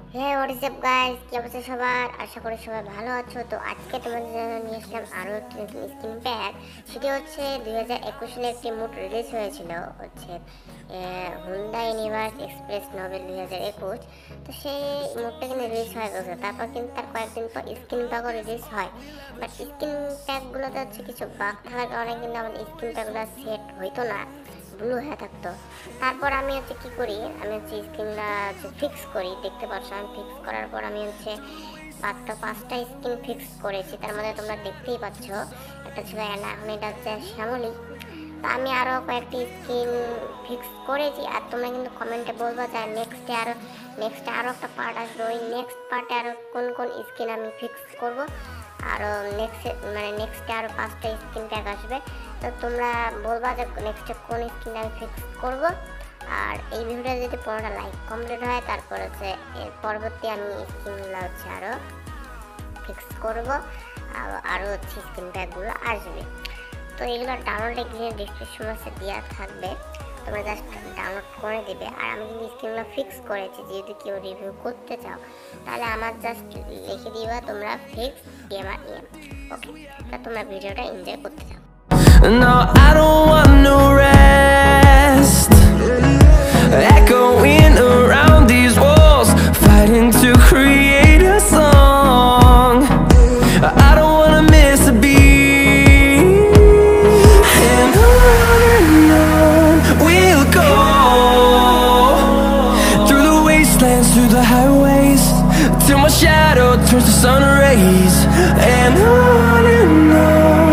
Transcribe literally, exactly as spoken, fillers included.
হ্যাঁ WhatsApp guys, কি অবস্থা সবার? আশা করি সবাই ভালো আছো। তো আজকে তোমাদের জন্য নিয়ে আসলাম আরও একটি নতুন স্কিন প্যাক। সেটি হচ্ছে দুই হাজার একুশ সালে একটি মুড রিলিজ হয়েছিল, হচ্ছে হুন্ডাই ইউনিভার্স এক্সপ্রেস নোবেল দুই হাজার একুশ। তো সেই মুডটা কিন্তু রিলিজ হয়ে গেছে, তারপর কিন্তু তার কয়েকদিন পর স্কিন প্যাকও রিলিজ হয়। বাট স্কিন প্যাকগুলোতে হচ্ছে কিছু বাগ থাকার কারণে কিন্তু আমাদের স্কিন প্যাকগুলো সেট হইতো না, ব্লু হয়ে থাকতো। তারপর আমি হচ্ছে কী করি, আমি হচ্ছে স্কিনটা হচ্ছে ফিক্স করি। দেখতে পাচ্ছ আমি ফিক্স করার পর আমি হচ্ছে পাঁচটা পাঁচটা স্কিন ফিক্স করেছি। তার মধ্যে তোমরা দেখতেই পাচ্ছ একটা ছিল অ্যানা, এখন এটা হচ্ছে শ্যামলি। তো আমি আরও কয়েকটি স্কিন ফিক্স করেছি, আর তোমরা কিন্তু কমেন্টে বলবো যে নেক্সটে আরও নেক্সটে আরও একটা পার্ট আসবে, ওই নেক্সট পার্টে আরও কোন কোন স্কিন আমি ফিক্স করবো। আরও নেক্সট মানে নেক্সটে আরও পাঁচটা স্কিন প্যাক আসবে। তো তোমরা বলবা যে নেক্সটে কোন স্কিনটা আমি ফিক্স করব। আর এই ভিডিওটা যদি পনেরোটা লাইক কমপ্লিট হয়, তারপর হচ্ছে এর পরবর্তী আমি স্কিনগুলো হচ্ছে আরও ফিক্স করবো, আর আরও হচ্ছে স্কিন প্যাকগুলো আসবে। তো এগুলো ডাউনলোডে গিয়ে ডিসক্রিপশন বক্সে দেওয়া থাকবে, তোমরা জাস্ট ডাউনলোড করে দেবে। আর আমি কিন্তু স্কিনগুলো ফিক্স করেছি, যদি কেউ রিভিউ করতে চাও তাহলে আমার জাস্ট লিখে দিবা তোমরা ফিক্স গেমার ইএম। ওকে, তা তোমরা ভিডিওটা এনজয় করতে চাও। No, I don't want no rest. Echoing around these walls, fighting to create a song. I don't wanna miss a beat. And on and on we'll go, through the wastelands, through the highways, till my shadow turns to sun rays. And on and on